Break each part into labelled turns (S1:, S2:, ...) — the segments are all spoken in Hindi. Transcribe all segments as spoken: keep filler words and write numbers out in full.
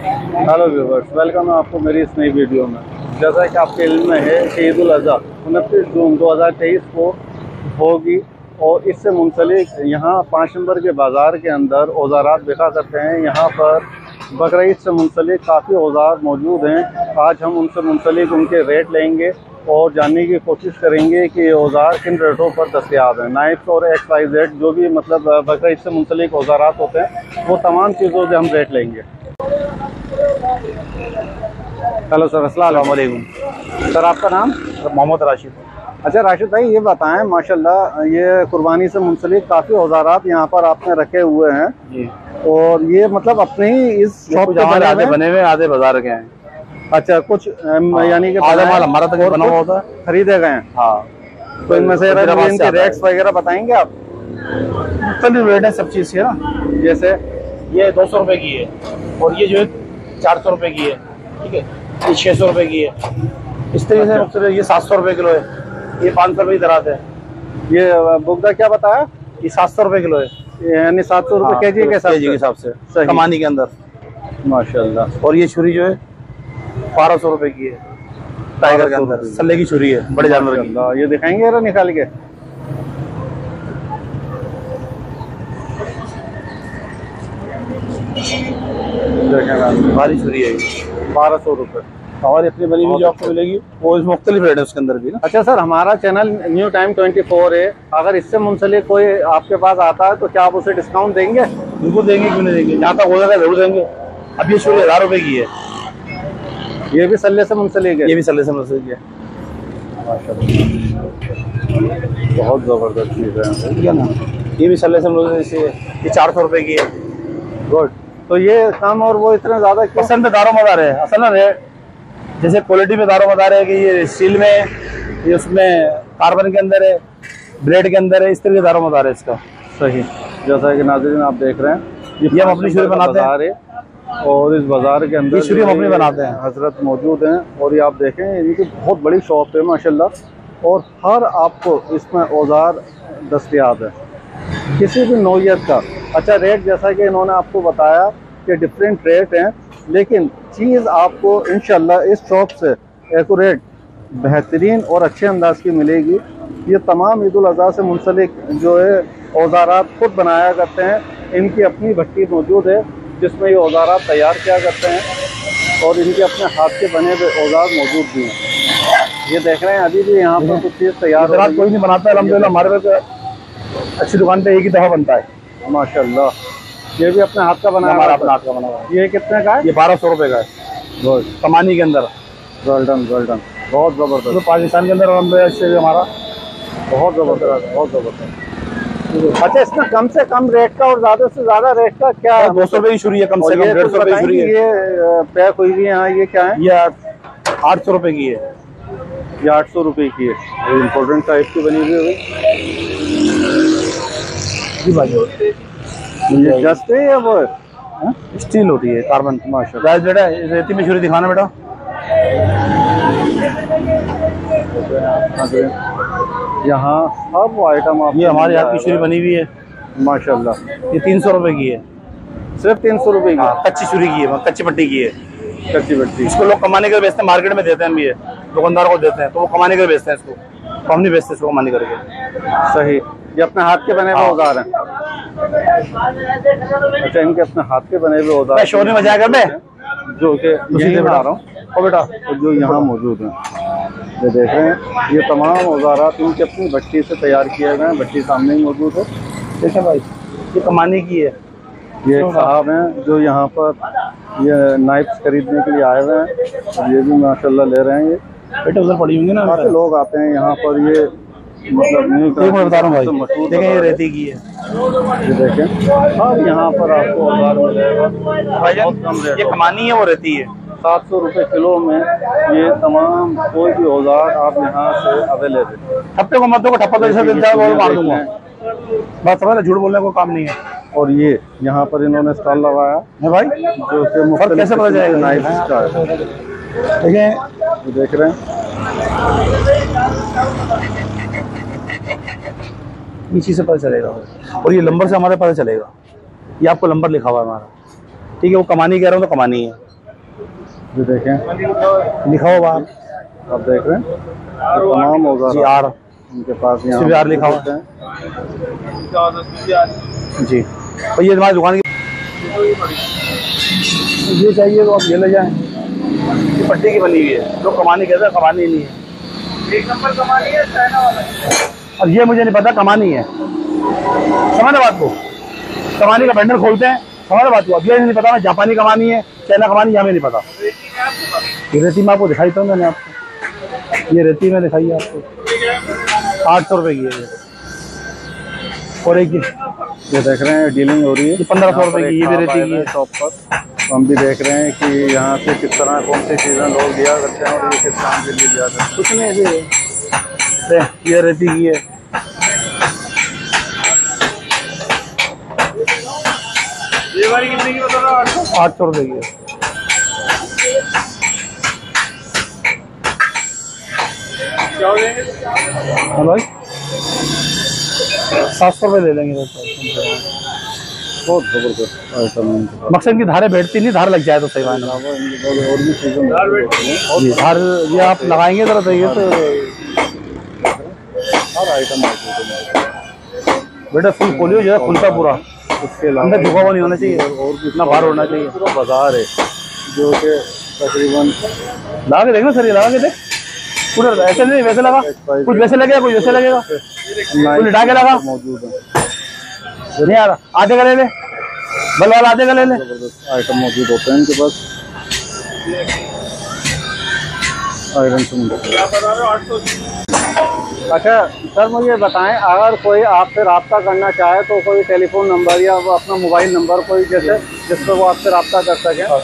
S1: हेलो व्यूवर्स, वेलकम है आपको मेरी इस नई वीडियो में। जैसा कि आपके इल्म में है कि ईद उल अज़हा उनतीस जून दो हज़ार तेईस को होगी और इससे मुंसलिक यहाँ पाँच नंबर के बाज़ार के अंदर औज़ारात बिका करते हैं। यहाँ पर बकरा ईद से मुंसलिक काफ़ी औज़ार मौजूद हैं। आज हम उनसे मुंसलिक उनके रेट लेंगे और जानने की कोशिश करेंगे कि औज़ार किन रेटों पर दस्तयाब हैं। नाइफ्स और एक्स वाई जेड जो भी मतलब बकरा ईद से मुंसलिक औज़ारात होते हैं वो तमाम चीज़ों से हम रेट लेंगे। हेलो सर, अस्सलाम वालेकुम। सर आपका नाम?
S2: मोहम्मद राशिद।
S1: अच्छा राशिद भाई, ये बताएं, माशाल्लाह ये कुर्बानी से मुंसलिक काफ़ी औज़ारात यहाँ पर आपने रखे हुए हैं
S2: जी।
S1: और ये मतलब अपने ही इस शॉप पे बने
S2: आधे बने हुए आधे बाजार के हैं।
S1: अच्छा, कुछ यानी कि
S2: आधा माल हमारा तक बना हुआ होता है,
S1: खरीदे गए हैं।
S2: हाँ,
S1: तो इनमें से इनके रेट्स वगैरह बताएंगे आप?
S2: मुख्तलिफ रेट है सब चीज़ के ना।
S1: जैसे
S2: ये दो सौ रुपये की है और ये जो है चार सौ रुपये की है, ठीक है, ये छः सौ रुपये की है। इस तरीके से मुख्तलिफ, ये सात सौ रुपये किलो है, ये पाँच सौ रुपये की दराज है।
S1: ये बुगदा क्या बताया?
S2: ये सात सौ रुपये किलो है,
S1: यानी सात सौ रुपये के जी के
S2: हिसाब से कमानी के अंदर
S1: माशाल्लाह।
S2: और ये छुरी जो है बारह सौ रुपये की है, टाइगर के अंदर सल्ले की छुरी है, बड़े जानवर की।
S1: ये दिखाएंगे जरा निकाल के।
S2: भारी छुरी है,
S1: बारह सौ रुपये
S2: और इतनी बनी हुई जो आपको मिलेगी वो मुख्तलिफ रेट है उसके अंदर भी ना।
S1: अच्छा सर, हमारा channel new time twenty four है, अगर इससे मुंसलिक कोई आपके पास आता है तो क्या आप उसे डिस्काउंट देंगे?
S2: बिल्कुल देंगे, क्यों नहीं देंगे, जहाँ तक हो जाएगा जरूर देंगे। अब ये छुरी हज़ार रुपये की है,
S1: ये भी सल्ले से मुंसलिक है?
S2: ये भी सल्ले से मुंसलिक है।
S1: बहुत ज़बरदस्त चीज़ है,
S2: ठीक है ना। ये भी सल्ले से मुंसलिक है, ये चार सौ रुपये की है।
S1: गुड। तो ये कम और वो इतना ज़्यादा
S2: पसंद पे दारों मदार है असल ना रेट, जैसे क्वालिटी पे दारों मदार है कि ये स्टील में, ये उसमें कार्बन के अंदर है, ब्लेड के अंदर है, इस तरह के दारों मदार है इसका।
S1: सही। जैसा कि नाज़रीन आप देख रहे हैं,
S2: ये हम अपनी छुरी बनाते हैं
S1: और इस बाजार के अंदर
S2: छुरी हम अपनी बनाते हैं।
S1: हजरत मौजूद हैं और ये आप देखें, इनकी बहुत बड़ी शॉप है माशाल्लाह और हर आपको इसमें औजार दस्तयाब है किसी भी नौइयत का। अच्छा, रेट जैसा कि इन्होंने आपको बताया कि डिफरेंट रेट हैं, लेकिन चीज़ आपको इंशाल्लाह इस शॉप से एक्यूरेट, बेहतरीन और अच्छे अंदाज की मिलेगी। ये तमाम ईद उल अज़हा से मुंसलिक जो है औजारात खुद बनाया करते हैं। इनकी अपनी भट्टी मौजूद है जिसमें ये औजारात तैयार किया करते हैं और इनके अपने हाथ के बने हुए औजार मौजूद भी हैं। ये देख रहे हैं अभी भी यहाँ पर कुछ चीज़ तैयार हो रही है।
S2: कोई नहीं बनाता है अल्हम्दुलिल्लाह, हमारे पास अच्छी दुकान पे एक ही दफ़ा बनता है
S1: माशाल्लाह। ये भी अपने हाथ का बनाया
S2: हमारा अपना हाथ का बना हुआ है।
S1: ये कितने का है?
S2: ये बारह सौ रुपये का है, कमानी के अंदर।
S1: गोल्डन गोल्डन बहुत ज़बरदस्त।
S2: तो पाकिस्तान के अंदर हमारा
S1: बहुत ज़बरदस्त, बहुत ज़बरदस्त। अच्छा, इसमें कम से कम रेट का और ज़्यादा से ज़्यादा रेट का क्या है?
S2: दो सौ रुपये की छुरी है, कम से कम डेढ़ सौ रुपये की छुरी है।
S1: ये पैक हुई हुई है, ये क्या है?
S2: ये आठ सौ रुपये की है,
S1: ये आठ सौ रुपये की है। इम्पोर्टेंट टाइप की बनी हुई है। ये जस्ट है या वो
S2: स्टील होती है, कार्बन।
S1: माशाल्लाह।
S2: बेटा रेती में छुरी दिखाना बेटा।
S1: यहाँ सब आइटम आप,
S2: ये हमारे हाथ की छुरी बनी हुई है
S1: माशाल्लाह।
S2: ये तीन सौ रुपये की है,
S1: सिर्फ तीन सौ रुपये की?
S2: कच्ची छुरी की है, कच्ची पट्टी की है।
S1: कच्ची पट्टी।
S2: इसको लोग कमाने के बेचते हैं, मार्केट में देते हैं भी, दुकानदार को देते हैं तो वो कमाने के बेचते हैं इसको, तो हम नहीं बेचते इसको कमाने करके।
S1: सही। ये अपने हाथ के बने हुए औजार हैं? अच्छा, इनके अपने हाथ के बने हुए औजार
S2: शोर में मजा कर
S1: जो कि यही बता रहा हूँ और बेटा जो यहाँ मौजूद हैं, ये देख रहे हैं, ये तमाम औजारात इनकी अपनी भट्टी से तैयार किए गए हैं। भट्टी सामने ही मौजूद है।
S2: देखें भाई, ये कमाने की है।
S1: ये एक साहब हैं जो यहाँ पर ये नाइफ्स खरीदने के लिए आए हुए हैं, ये भी माशाल्लाह ले रहे हैं। ये
S2: बेटे उधर पड़ी होंगी ना,
S1: काफ़ी लोग आते हैं यहाँ पर। ये मतलब न्यू
S2: बता रहा हूँ भाई, देखें ये रेती की है,
S1: ये देखें। और यहाँ पर आपको औजार मिलेगा बहुत कम रेट।
S2: ये कमानी है, वो रेती है।
S1: सात सौ रुपये किलो में ये तमाम कोई भी औजार आप यहाँ से अवेलेबल।
S2: ठप्पे को मत दो, ठप्पा तो ऐसा मिलता है वो मार दूंगा, बस समझ, झूठ बोलने को काम नहीं है।
S1: और ये यहाँ पर इन्होंने स्टॉल लगाया
S2: है भाई,
S1: जो कि मुख्तलिफ
S2: कैसे पता जाएगा
S1: नाइफ का है।
S2: देखें,
S1: देख रहे हैं
S2: इसी से पता चलेगा और ये नंबर से हमारे पता चलेगा। ये आपको नंबर लिखा हुआ है हमारा, ठीक है। वो कमानी कह रहा हूँ तो कमानी है।
S1: ये देखें
S2: लिखा हुआ आप
S1: आप देख रहे हैं तमाम औजार
S2: आर
S1: इनके पास यहाँ
S2: आर लिखा हुआ है जी। और ये हमारी दुकान की ये चाहिए तो आप ये ले जाएं। ये पट्टी की बनी हुई है, लोग कमानी कहते हैं, कमानी नहीं है। एक नंबर कमानी है चाइना वाला। अब ये मुझे नहीं पता कमानी है, समझ बात को। कमानी का वेंडर खोलते हैं, समझ बात को। अब ये नहीं पता जापानी कमानी है चाइना कमानी, हमें नहीं पता। ये रेती में आपको दिखाई था मैंने आपको, ये रेती में दिखाई है आपको। आठ सौ रुपये की है ये, और एक
S1: ये देख रहे हैं डीलिंग हो रही है
S2: पंद्रह सौ रुपये की, ये भी रेती की है
S1: शॉप पर। हम भी देख रहे हैं कि यहाँ से किस तरह कौन सी चीज़ें लोग दिया करते हैं और ये किस काम के लिए दिया करते हैं।
S2: कुछ नहीं है, ये रेती की है। ये वाली कितने की बता रहा हूँ? आठ सौ रुपये की है। क्या हो जाएंगे? हाँ भाई सात सौ रुपये ले लेंगे।
S1: बहुत जबरदस्त आइटम है।
S2: मकसद की धारें बैठती नहीं, धार लग जाए तो सही बात है।
S1: और भी चीज़ें
S2: धार ये आप लगाएंगे जरा तो ये तो
S1: हर आइटम
S2: बेटा फुल खोलियो जो है खुलता पूरा,
S1: उसके
S2: अंदर झुका हुआ नहीं होना चाहिए और इतना भार होना चाहिए।
S1: पूरा बाजार है जो कि तकरीबन
S2: लगा के देखना सर, ये लगा के देख पूरा ऐसे नहीं वैसे लगा, कुछ वैसे लगेगा कुछ वैसे लगेगा, कुछ लिटा के लगा
S1: मौजूद है।
S2: नहीं आ रहा। आधे का ले ले, बल वाला आधे का ले ले।
S1: जबरदस्त आइटम मौजूद होते हैं इनके पास। आयरन से अच्छा सर मुझे बताएं, अगर कोई आपसे रब्ता करना चाहे तो कोई टेलीफोन नंबर या वो अपना मोबाइल नंबर कोई जैसे जिस पर वो आपसे रब्ता कर सके।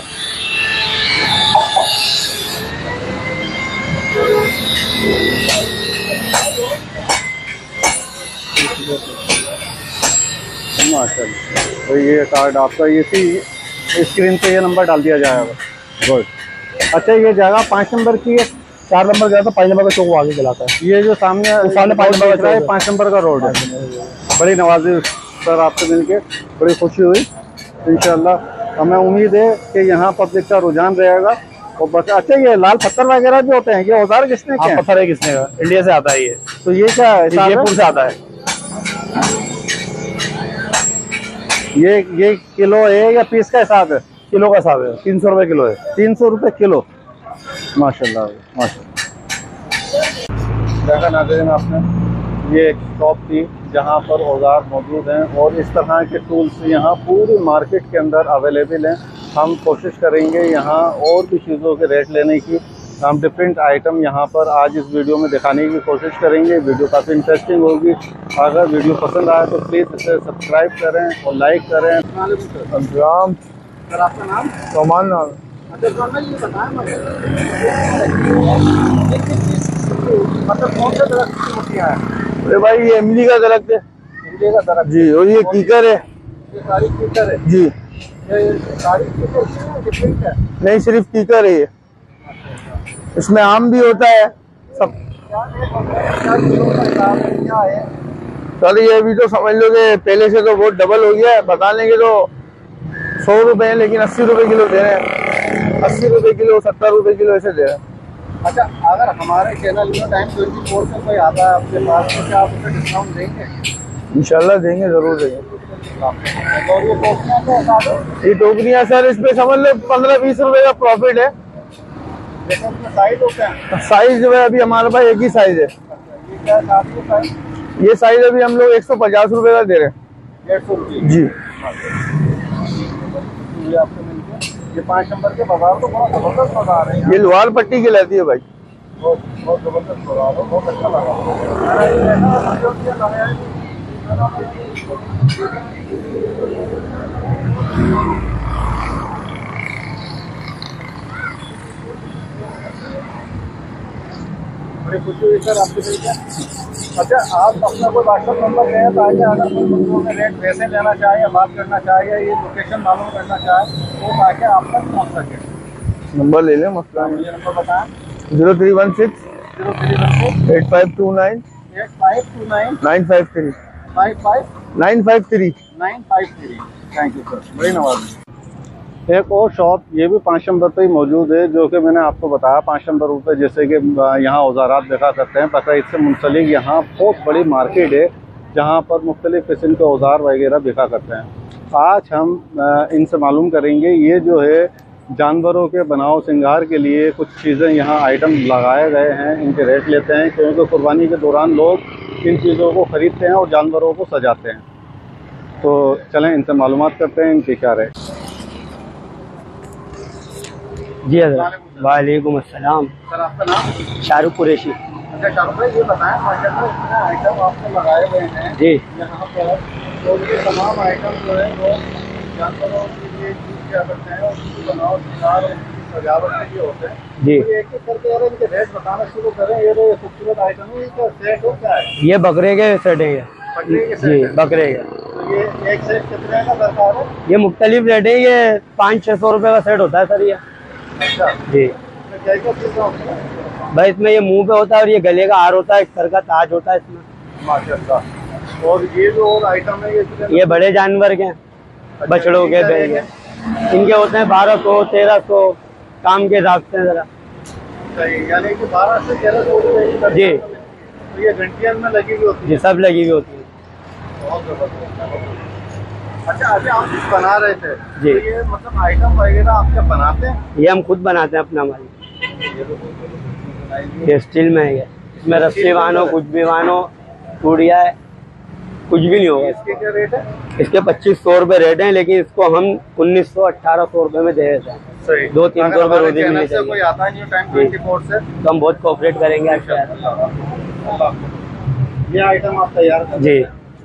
S1: माशाल्लाह। तो ये कार्ड आपका इसी स्क्रीन पे ये नंबर डाल दिया जाएगा। गुड। अच्छा ये जगह पाँच नंबर की है,
S2: चार नंबर गया तो पाँच नंबर का चौक आगे चलाता है।
S1: ये जो सामने
S2: सामने पाँच नंबर का
S1: है पाँच नंबर का रोड है। बड़ी नवाजी सर आपसे मिलके बड़ी खुशी हुई। इंशाल्लाह हमें उम्मीद है कि यहाँ पब्लिक का रुझान रहेगा। और बस अच्छा ये लाल पत्थर वगैरह भी होते हैं, ये औजार किसने के?
S2: पत्थर है किसने का? इंडिया से आता है ये।
S1: तो ये क्या है?
S2: जयपुर से आता है।
S1: ये ये किलो है या पीस का हिसाब है?
S2: किलो का हिसाब है, तीन सौ रुपये किलो है।
S1: तीन सौ रुपये किलो। माशाल्लाह माशाल्लाह। देखा नाज़रीन आपने, ये एक शॉप थी जहाँ पर औजार मौजूद हैं और इस तरह के टूल्स यहाँ पूरी मार्केट के अंदर अवेलेबल हैं। हम कोशिश करेंगे यहाँ और भी चीज़ों के रेट लेने की। हम डिफरेंट आइटम यहाँ पर आज इस वीडियो में दिखाने की कोशिश करेंगे। वीडियो काफ़ी इंटरेस्टिंग होगी। अगर वीडियो पसंद आए तो प्लीज़ इसे सब्सक्राइब करें और लाइक करें।
S2: राम
S1: सर आपका नाम?
S2: सोमान नाम।
S1: मतलब कौन से दरख्त की मुठियाँ हैं?
S2: अरे भाई ये इमली का दरख्त है।
S1: इमली का दरख्त
S2: जी, और ये कीकर है।
S1: ये सारी कीकर है
S2: जी।
S1: ये सारी कीकर डिफरेंट है?
S2: नहीं सिर्फ कीकर है ये, इसमें आम भी होता है सब।
S1: क्या है?
S2: चलो ये भी तो समझ लो कि पहले से तो बहुत डबल हो गया है। बता लेंगे तो सौ रुपए है, लेकिन अस्सी रुपए किलो दे रहे हैं। अस्सी रुपए किलो, सत्तर रुपए किलो ऐसे दे रहे हैं।
S1: अच्छा अगर हमारे चैनल में टाइम ट्वेंटी फोर से कोई आता है आपके पास तो क्या आप उसे डिस्काउंट देंगे?
S2: इंशाल्लाह देंगे, जरूर देंगे।
S1: और ये टोकरियाँ तो बता दो।
S2: ये टोकरियाँ सर इस पे समझ लो पंद्रह बीस रुपए का प्रॉफिट है।
S1: जैसे उसमें साइज होते हैं?
S2: साइज जो है अभी हमारे पास एक ही साइज है।
S1: ये क्या है साइज?
S2: ये साइज अभी हम लोग एक सौ पचास रुपए का दे रहे हैं।
S1: डेढ़ सौ रुपये
S2: जी।
S1: ये आपको मिलते हैं। ये पाँच नंबर के बाजार तो बहुत जबरदस्त बाजार है।
S2: ये लोहार पट्टी की लाती है भाई।
S1: बहुत बहुत जबरदस्त बाजार है, बहुत अच्छा लगा। बड़ी खुशी हुई सर आपसे मिलकर। अच्छा आप अपना कोई व्हाट्सएप नंबर दें ताकि अगर लोगों के रेट वैसे लेना चाहे या बात करना चाहे या ये लोकेशन मालूम करना चाहे तो ताकि आप तक पहुँच सके।
S2: नंबर ले लें, मसला नहीं।
S1: मुझे नंबर बताएं।
S2: Zero three one six
S1: zero three one six
S2: eight five two nine
S1: eight five two nine
S2: nine five three
S1: five five
S2: nine five three
S1: nine five three. Thank you sir, बड़ी नवाज़ी। एक और शॉप ये भी पाँच नंबर पे ही मौजूद है, जो कि मैंने आपको बताया पाँच नंबर रुपये, जैसे कि यहाँ औजारात देखा करते हैं। बकरा ईद से मुंसलिक यहाँ बहुत बड़ी मार्केट है जहाँ पर मुख्तलिफ़ किस्म के औजार वगैरह बिका करते हैं। आज हम इनसे मालूम करेंगे ये जो है जानवरों के बनाव श्रृंगार के लिए कुछ चीज़ें यहाँ आइटम लगाए गए हैं, इनके रेट लेते हैं, क्योंकि कुर्बानी के दौरान लोग इन चीज़ों को ख़रीदते हैं और जानवरों को सजाते हैं। तो चलें इनसे मालूमात करते हैं इनकी क्या रेट।
S3: जी हज़रत, वालेकुम अस्सलाम।
S1: सर आपका नाम?
S3: शाहरुख कुरैशी।
S1: अच्छा शाहरुख भाई, ये बताएं माशाल्लाह इतने आइटम आपने लगाए हुए हैं
S3: जी
S1: यहाँ पर, तो ये तमाम आइटम जो है वो जानवरों के लिए यूज़ किया करते हैं और उनकी बनाओ श्रृंगार और उनकी सजावट के लिए होते हैं
S3: जी।
S1: तो एक एक करके यार इनके रेट बताना शुरू करें। ये तो खूबसूरत आइटम है, क्या सेट हो क्या है?
S3: ये बकरे के सेट है,
S1: बकरे के
S3: जी
S1: सेट है?
S3: बकरे के।
S1: तो ये एक सेट कितने का दरकार है?
S3: ये मुख्तलिफ रेट है, ये पाँच छः सौ रुपये का सेट होता है सर ये।
S1: अच्छा
S3: जी
S1: क्या क्या चीज़ें होती हैं?
S3: भाई इसमें ये मुंह पे होता है और ये गले का हार होता है, एक सर का ताज होता है इसमें।
S1: माशाल्लाह। और ये जो और आइटम है ये
S3: ये बड़े जानवर के, बछड़ों के, बैल के, इनके होते हैं बारह सौ तेरह सौ काम के हिसाब से ज़रा।
S1: सही, यानी कि बारह से तेरह सौ रुपये
S3: जी।
S1: तो ये घंटियां में लगी हुई होती है?
S3: जी सब लगी हुई होती है।
S1: बहुत जबरदस्त। अच्छा अभी आप कुछ बना रहे थे
S3: जी।
S1: तो ये मतलब आइटम वगैरह आप क्या बनाते हैं?
S3: ये हम खुद बनाते हैं अपना माल। ये स्टील में है, ये इसमें रस्सी बानो, कुछ भी बानो, टूटिया है, कुछ भी नहीं होगा।
S1: इसके क्या रेट है?
S3: इसके पच्चीस सौ रुपए रेट हैं, लेकिन इसको हम उन्नीस सौ अठारह सौ रुपए में दे देते हैं।
S1: सही।
S3: दो तीन सौ रुपए रोजी मिलने
S1: से कोई आता है न्यू टाइम ट्वेंटी फोर से
S3: तो हम बहुत कोऑपरेट करेंगे आपके साथ।
S1: ये आइटम आप तैयार कर
S3: जी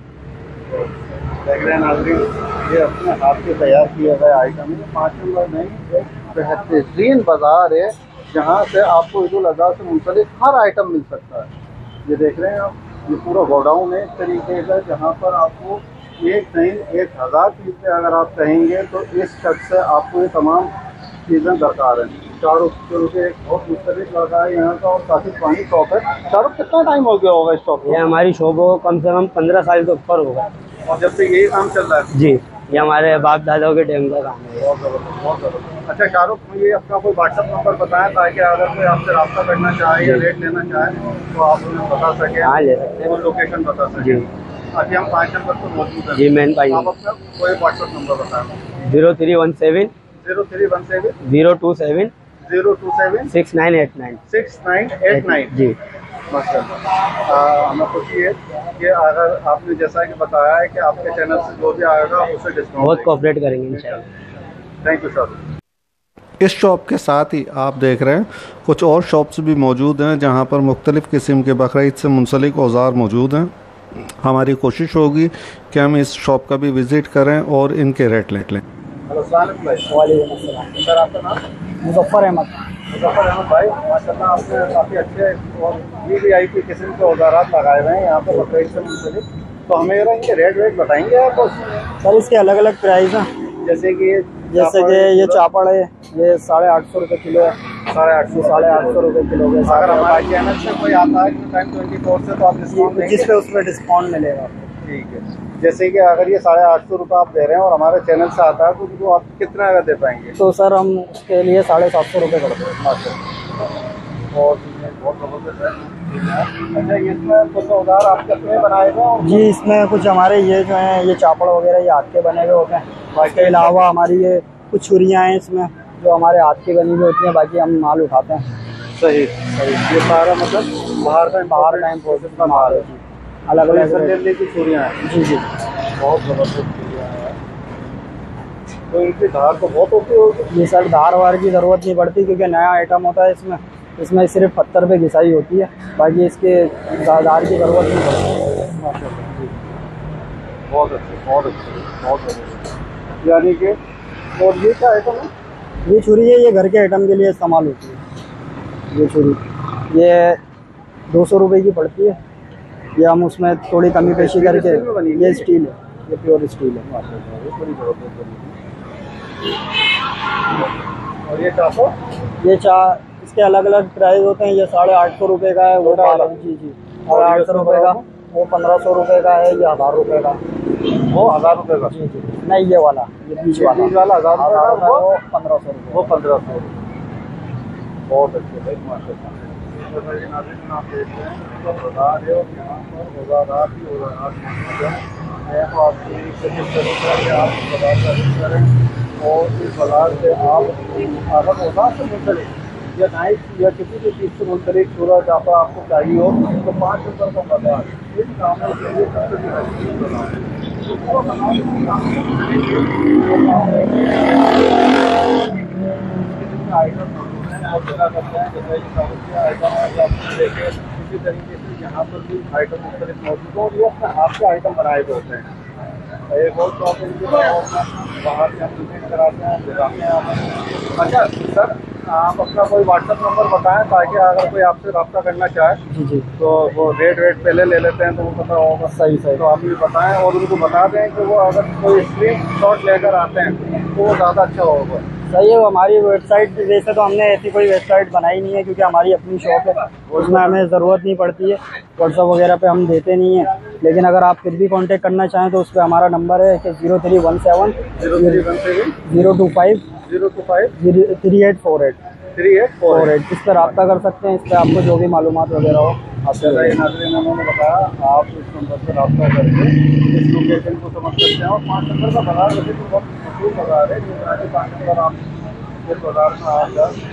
S1: देख रहे हैं नाज़रीन, ये अपने हाथ से तैयार किए गए आइटम है। पाँच नंबर नहीं, एक बेहतरीन बाज़ार है जहाँ से आपको ईद उल अज़हा से मुंसलिक हर आइटम मिल सकता है। ये देख रहे हैं आप, ये पूरा गोडाउन है इस तरीके का, जहाँ पर आपको एक नहीं एक हज़ार चीज़ें अगर आप कहेंगे तो इस शख्स से आपको ये तमाम चीज़ें दरकार हैं। शाहरुख के एक बहुत मुख्तलिफ लड़का है यहाँ का और काफ़ी पुरानी शॉप है। शाहरुख कितना टाइम हो गया होगा इस शॉप
S3: ये
S1: को?
S3: हमारी शॉप को कम से कम पंद्रह साल के ऊपर होगा।
S1: और जब से यही काम चल रहा है?
S3: जी, ये हमारे बाप दादाओं के टाइम का काम है।
S1: बहुत ज़बरदस्त, बहुत ज़बरदस्त। अच्छा शाहरुख, मुझे अपना कोई व्हाट्सअप नंबर बताएं ताकि अगर कोई आपसे रब्ता करना चाहे या रेट लेना चाहे तो आप उन्हें बता सकें।
S3: हाँ ले सकते हैं।
S1: वो लोकेशन बता सकें।
S3: जी
S1: अभी हम पाँच नंबर पर मौजूद हैं।
S3: जी मैन पाई
S1: आप अपना कोई व्हाट्सअप नंबर बताएं।
S3: Zero three one seven
S1: zero three one seven
S3: zero two seven
S1: zero two seven
S3: six nine eight nine
S1: six nine eight nine.
S3: जी
S1: माशाल्लाह। हमें खुशी है कि अगर आपने जैसा कि बताया है कि आपके चैनल से जो भी आएगा उसे डिस्काउंट
S3: बहुत कोऑपरेट करेंगे इंशाल्लाह।
S1: Thank you sir.
S4: इस शॉप के साथ ही आप देख रहे हैं कुछ और शॉप्स भी मौजूद हैं जहां पर मुख्तलिफ़ किस्म के बकरा ईद से मुंसलिक औजार मौजूद हैं। हमारी कोशिश होगी कि हम इस शॉप का भी विज़िट करें और इनके रेट लेट लें।
S1: हेलो सलाम
S3: वालेकुम अस्सलाम।
S1: सर, आपका नाम?
S3: मुजफ्फर अहमद।
S1: मुजफ्फर अहमद भाई, माशाल्लाह आपने काफ़ी अच्छे और वी वी आई पी किस्म के औजारात लगाए हुए हैं यहाँ पर बकरा ईद से मुंसलिक। तो हमें जरा इनके रेट वेट बताएंगे आप?
S3: सर इसके अलग अलग प्राइस हैं,
S1: जैसे कि
S3: जैसे कि ये चापड़ है, ये साढ़े आठ सौ रुपये किलो है।
S1: साढ़े आठ सौ
S3: साढ़े आठ सौ रुपये किलो के
S1: अगर हमारे चैनल से कोई आता है टाइम ट्वेंटी फोर से तो आप डिस्काउंट देंगे?
S3: जिस पे उस पर डिस्काउंट मिलेगा आपको।
S1: ठीक है। जैसे कि अगर ये साढ़े आठ सौ रुपये आप दे रहे हैं और हमारे चैनल से आता है तो उनको आप कितना अगर दे पाएंगे?
S3: तो सर हम उसके लिए साढ़े सात सौ रुपये करते हैं।
S1: और बहुत ज़बरदस्त है। अच्छा, इसमें कुछ औजार आपके अपने बनाए हुए हैं?
S3: जी, इसमें कुछ हमारे ये जो हैं ये चापड़ वगैरह ये हाथ के बने हुए होते हैं। इसके अलावा हमारी ये कुछ छुरियाँ हैं इसमें जो हमारे हाथ की बनी हुई होती हैं, बाकी हम माल उठाते हैं।
S1: सही सही। ये सारा मतलब बाहर का
S3: बाहर टाइम प्रोसेस का माल है जी, अलग अलग
S1: संदेले की चूड़ियाँ हैं।
S3: जी जी
S1: बहुत ज़बरदस्त चूड़ियाँ हैं। तो इनकी धार तो बहुत होती होगी?
S3: ये सर धार वार की ज़रूरत नहीं पड़ती क्योंकि नया आइटम होता है इसमें। इसमें सिर्फ पत्थर पे घिसाई होती है, बाकी इसके धार की ज़रूरत नहीं पड़ती।
S1: माशाल्लाह जी, बहुत अच्छे बहुत अच्छे बहुत अच्छे। यानी कि और ये क्या आइटम है?
S3: ये छुरी है, ये घर के आइटम के लिए इस्तेमाल होती है। ये छुरी ये दो सौ रुपये की पड़ती है। ये हम उसमें थोड़ी कमी पेशी करके, ये स्टील है, ये प्योर स्टील है।
S1: और ये चापो?
S3: ये चा इसके अलग अलग प्राइस होते हैं। ये साढ़े आठ सौ रुपये का है, वो बारह जी जी साढ़े आठ सौ रुपये का, वो पंद्रह सौ रुपये का है, ये हज़ार रुपये का।
S1: वो हज़ार रुपये का।
S3: जी जी नहीं, ये वाला, ये बीच वाला
S1: बीच वाला हज़ार रुपये का,
S3: वो
S1: वो
S3: पंद्रह सौ रुपये।
S1: वो पंद्रह सौ। बहुत अच्छे भाई, माशाल्लाह। तो मेरे नाज़रीन आप देख रहे हैं तो बाजार है और यहाँ पर औज़ारात ही औज़ारात मौजूद हैं। मैं तो आपकी कोशिश करूँगा कि आप इस बाजार का विज़िट करें और इस बाजार से आप अगर औज़ार से मुंसलिक या नाइफ या किसी भी चीज़ से मुंसलिक सूरत जहाँ पर आपको चाहिए हो तो पाँच नंबर का बाजार इस काम के लिए सबसे बेहतरीन बाजार है। आइटम और क्या करते हैं जैसे कि आइटम देखें इसी तरीके से यहाँ पर भी आइटम मुख्तलिफ मौजूद हो और ये अपने हाथ के आइटम बनाए हुए होते हैं। एक और शॉप है इनके बाहर से हम विजिट कराते हैं, दिखाते हैं आप। अच्छा सर, आप अपना कोई व्हाट्सएप नंबर बताएं ताकि अगर कोई आपसे रब्ता करना चाहे
S3: जी जी
S1: तो वो रेट रेट पहले ले लेते हैं तो वो पता होगा।
S3: सही सही।
S1: तो आप ये बताएं और उनको बता दें कि वो अगर कोई स्क्रीन शॉट लेकर आते हैं तो वो ज़्यादा अच्छा होगा।
S3: सही है। वो हमारी वेबसाइट, वैसे तो हमने ऐसी कोई वेबसाइट बनाई नहीं है क्योंकि हमारी अपनी शॉप है, उसमें हमें ज़रूरत नहीं पड़ती है, व्हाट्सअप वगैरह पे हम देते नहीं हैं। लेकिन अगर आप फिर भी कांटेक्ट करना चाहें तो उस पर हमारा नंबर है कि zero three one seven
S1: zero three one seven
S3: zero two five
S1: zero two five
S3: zero three eight four eight
S1: three eight four
S3: four eight इस पर रब्ता कर सकते हैं। इस पर आपको जो भी मालूमात वगैरह हो
S1: आपसे नाज़रीन उन्होंने बताया, आप इस नंबर पर रब्ता करके इस लोकेशन को समझ सकते हैं। और पाँच नंबर का बाजार वैसे तो बहुत मशहूर बाजार है, जो पाँच नंबर आप इस बाजार में आ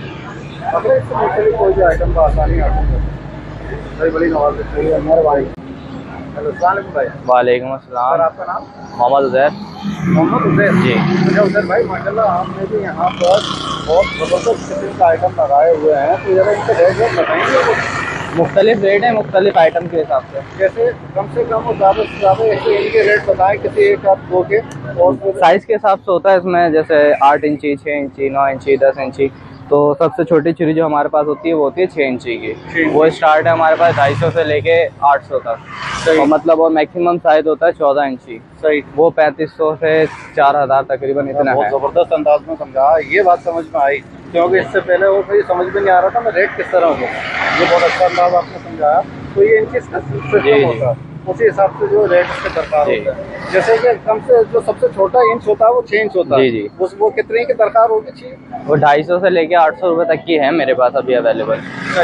S1: जाए अगर इससे मुख्तलिफ कोई भी आइटम का आसानी हासिल है। बड़ी बड़ी नवाज है, मेहरबानी। हेलो सलाम भाई।
S5: वालेकुम अस्सलाम।
S1: सर आपका नाम?
S5: मोहम्मद उज़ैर।
S1: मोहम्मद उज़ैर
S5: जी।
S1: अच्छा उज़ैर भाई, माशाल्लाह आपने भी यहाँ पर बहुत ज़बरदस्त किस्म का आइटम लगाए हुए हैं, तो ज़रा इनके रेट रेट बताएंगे कुछ?
S5: मुख्तलिफ रेट है मुख्तलिफ आइटम के हिसाब से।
S1: जैसे कम से कम और ज़्यादा से ज़्यादा ऐसे इनके रेट बताएं किसी एक आप दो के, और फिर
S5: साइज़ के हिसाब से होता है इसमें, जैसे आठ इंची, छः इंची, नौ इंची, दस इंची। तो सबसे छोटी छुरी जो हमारे पास होती है वो होती है छः इंची की। वो स्टार्ट है हमारे पास ढाई सौ से लेके आठ सौ तक। और मतलब और मैक्सिमम साइज होता है चौदह इंची।
S1: सही।
S5: वो पैंतीस सौ से चार हज़ार तकरीबन इतना
S1: बहुत
S5: है।
S1: ज़बरदस्त अंदाज में समझा, ये बात समझ में आई क्योंकि इससे पहले वो मुझे समझ में नहीं आ रहा था मैं रेट किस तरह हो। ये बहुत अच्छा अंदाज आपने समझाया। तो ये इनकी सिस्टम होता है, उसी हिसाब से जो रेट इसके दरकार होता है। जैसे कि कम से जो सबसे छोटा इंच होता है वो छः इंच होता है।
S5: जी जी।
S1: उस वो कितने की दरकार होगी चाहिए?
S5: वो ढाई सौ से लेके आठ सौ रुपये तक की है मेरे पास अभी अवेलेबल।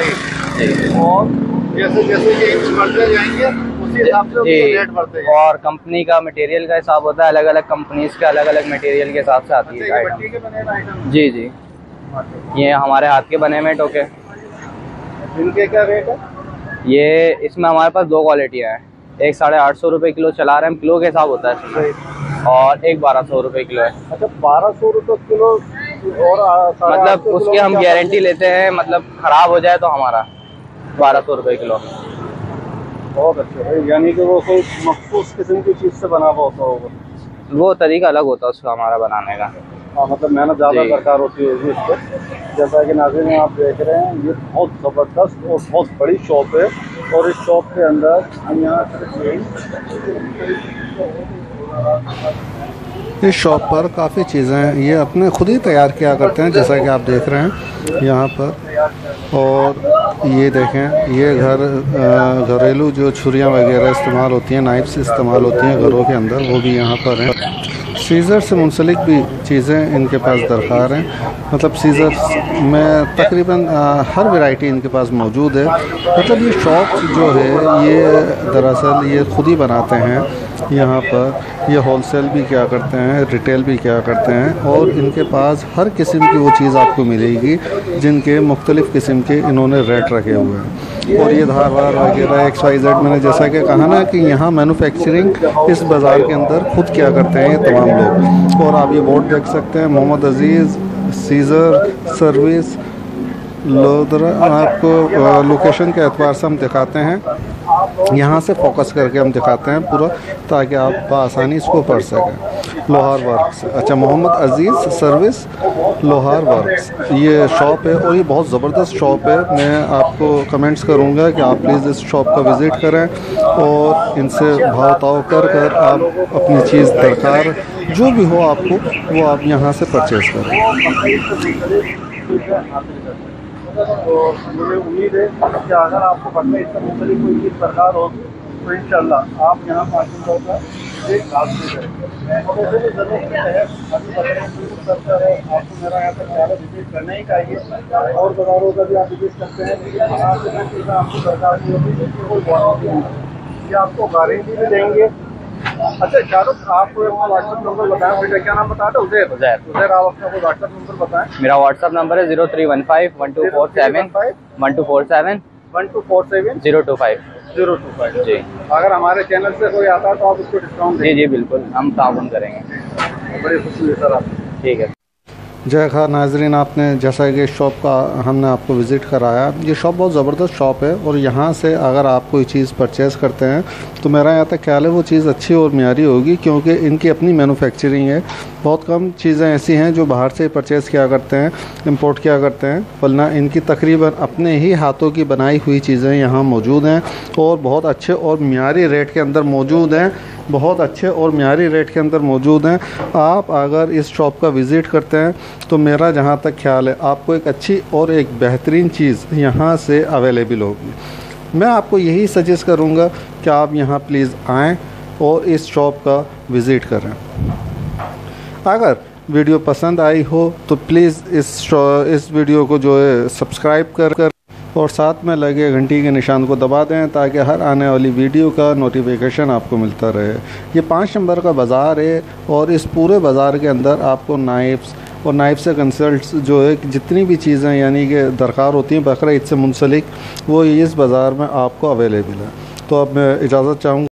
S1: सही। और जैसे जैसे ये इंच बढ़ते जाएंगे उसी हिसाब से
S5: जी।
S1: रेट बढ़ते जाएंगे।
S5: और कंपनी का मटेरियल का हिसाब होता है, अलग अलग कंपनीज के अलग अलग मटेरियल के हिसाब से आती है
S1: ये
S5: आइटम।
S1: मिट्टी के बने हुए आइटम?
S5: जी जी। ये हमारे हाथ के बने हुए टोके।
S1: इनके क्या रेट है?
S5: ये इसमें हमारे पास दो क्वालिटियाँ हैं, एक साढ़े आठ सौ रुपये किलो चला रहे हैं, किलो के हिसाब होता है इसमें, और एक बारह सौ रुपये किलो है।
S1: अच्छा बारह सौ रुपये किलो। और आ, साढ़े आठ
S5: मतलब
S1: सौ
S5: उसकी
S1: किलो
S5: हम
S1: में क्या
S5: गारंटी लेते हैं, मतलब ख़राब हो जाए तो हमारा बारह सौ रुपये किलो।
S1: बहुत अच्छा है, यानी कि वो कोई मखसूस किस्म की चीज़ से बना हुआ होता होगा।
S5: वो तरीका अलग होता है उसका हमारा बनाने का।
S1: हाँ मतलब मेहनत ज़्यादा
S5: जी।
S1: दरकार होती होगी इस पर। जैसा कि नाज़रीन आप देख रहे हैं ये बहुत ज़बरदस्त और बहुत बड़ी शॉप है, और इस शॉप के अंदर हम यहाँ
S4: इस शॉप पर काफ़ी चीज़ें ये अपने खुद ही तैयार किया करते हैं, जैसा कि आप देख रहे हैं यहाँ पर। और ये देखें, ये घर घरेलू जो छुरियाँ वगैरह इस्तेमाल होती हैं, नाइफ्स इस्तेमाल होती हैं घरों के अंदर, वो भी यहाँ पर हैं। सीज़र से मुंसलिक भी चीज़ें इनके पास दरकार हैं, मतलब सीज़र में तकरीबन हर वैरायटी इनके पास मौजूद है। मतलब ये शॉप जो है ये दरअसल ये खुद ही बनाते हैं यहाँ पर। ये होलसेल भी क्या करते हैं, रिटेल भी क्या करते हैं, और इनके पास हर किस्म की वो चीज़ आपको मिलेगी जिनके मुख्तलिफ़ किस्म के इन्होंने रेट रखे हुए हैं। और ये धारवार वगैरह एक्स वाई जेड, मैंने जैसा कि कहा ना कि यहाँ मैन्युफैक्चरिंग इस बाज़ार के अंदर खुद क्या करते हैं ये तमाम लोग। और आप ये बोर्ड देख सकते हैं, मोहम्मद अजीज़ सीज़र सर्विस लोधरा। आपको लोकेशन के एतबार से हम दिखाते हैं, यहाँ से फोकस करके हम दिखाते हैं पूरा, ताकि आप बआसानी इसको पढ़ सकें। लोहार वर्क्स, अच्छा मोहम्मद अजीज़ सर्विस लोहार वर्क्स ये शॉप है, और ये बहुत ज़बरदस्त शॉप है। मैं आपको कमेंट्स करूँगा कि आप प्लीज़ इस शॉप का विज़िट करें और इनसे भाव ताव कर कर आप अपनी चीज़ दरकार जो भी हो आपको वो आप यहाँ से परचेज़ करें।
S1: तो मुझे उम्मीद है कि अगर आपको पढ़ने इससे मुख्तलिफ कोई चीज़ दरकार हो तो इंशाल्लाह आप यहाँ मार्केट होगा एक लाख से करेंगे। और वैसे भी ज़रूरत है, अभी बकरीद बिल्कुल सस्ता है, आपको मेरा यहाँ तक ख्याल है विजिट करना ही चाहिए। और बाज़ारों का भी आप विजिट करते हैं, लेकिन यहाँ से मैं चीज़ें आपको सरकार की होती है, कोई गारंटी नहीं, ये आपको गारंटी भी देंगे। अच्छा शाहरुख, आपको अपना व्हाट्सएप नंबर बताएं बेटा, क्या नाम बताया था? उज़ैर।
S5: उज़ैर।
S1: उज़ैर, आप अपना कोई व्हाट्सएप नंबर बताएं।
S5: मेरा व्हाट्सअप नंबर है zero three one five one two four seven one two four seven
S1: one two four seven
S5: zero two five
S1: zero two five.
S5: जी।
S1: अगर हमारे चैनल से कोई आता है तो आप उसको डिस्काउंट
S5: जी जी बिल्कुल, हम ताउन करेंगे।
S1: बड़ी खुशी हुई सर आपको।
S5: ठीक है।
S4: जय खान नाजरीन, आपने जैसा कि शॉप का हमने आपको विज़िट कराया, ये शॉप बहुत ज़बरदस्त शॉप है और यहाँ से अगर आप कोई चीज़ परचेज़ करते हैं तो मेरा यहाँ तक ख्याल है वो चीज़ अच्छी और म्यारी होगी, क्योंकि इनकी अपनी मैन्युफैक्चरिंग है। बहुत कम चीज़ें ऐसी हैं जो बाहर से परचेज़ किया करते हैं, इंपोर्ट किया करते हैं, वरना इनकी तकरीबन अपने ही हाथों की बनाई हुई चीज़ें यहाँ मौजूद हैं और बहुत अच्छे और म्यारी रेट के अंदर मौजूद हैं बहुत अच्छे और म्यारी रेट के अंदर मौजूद हैं। आप अगर इस शॉप का विज़िट करते हैं तो मेरा जहाँ तक ख्याल है आपको एक अच्छी और एक बेहतरीन चीज़ यहाँ से अवेलेबल होगी। मैं आपको यही सजेस्ट करूँगा कि आप यहाँ प्लीज़ आएँ और इस शॉप का विज़िट करें। अगर वीडियो पसंद आई हो तो प्लीज़ इस इस वीडियो को जो है सब्सक्राइब कर कर और साथ में लगे घंटी के निशान को दबा दें ताकि हर आने वाली वीडियो का नोटिफिकेशन आपको मिलता रहे। ये पाँच नंबर का बाज़ार है और इस पूरे बाज़ार के अंदर आपको नाइफ्स और नाइफ से कंसल्ट जो है जितनी भी चीज़ें यानी कि दरकार होती हैं बकरा ईद से मुंसलिक, वो इस बाज़ार में आपको अवेलेबल है। तो अब मैं इजाज़त चाहूँगा।